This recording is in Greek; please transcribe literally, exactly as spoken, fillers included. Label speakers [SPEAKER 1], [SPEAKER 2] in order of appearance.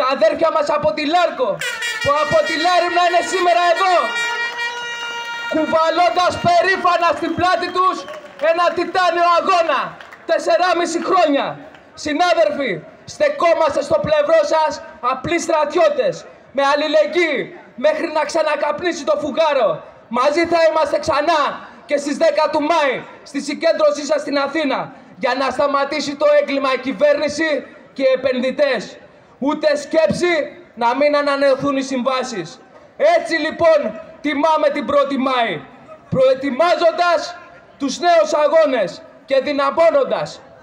[SPEAKER 1] αδέρφια μας από τη Λάρκο, που από τη Λάριμνα είναι σήμερα εδώ, κουβαλώντας περήφανα στην πλάτη τους ένα τιτάνιο αγώνα, τεσσεράμιση χρόνια. Συνάδελφοι, στεκόμαστε στο πλευρό σας απλοί στρατιώτες, με αλληλεγγύη, μέχρι να ξανακαπνίσει το φουγγάρο. Μαζί θα είμαστε ξανά και στις δέκα του Μάη, στη συγκέντρωσή σας στην Αθήνα, για να σταματήσει το έγκλημα η κυβέρνηση και οι επενδυτές. Ούτε σκέψη να μην ανανεωθούν οι συμβάσεις. Έτσι λοιπόν τιμάμε την πρώτη Μάη, προετοιμάζοντας τους νέους αγώνες και δυναμώνοντας